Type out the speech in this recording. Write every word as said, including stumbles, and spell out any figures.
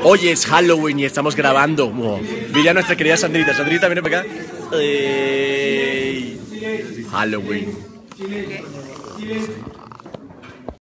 Hoy es Halloween y estamos grabando. Oh, mira a nuestra querida Sandrita. Sandrita, viene para acá. Ey. Halloween.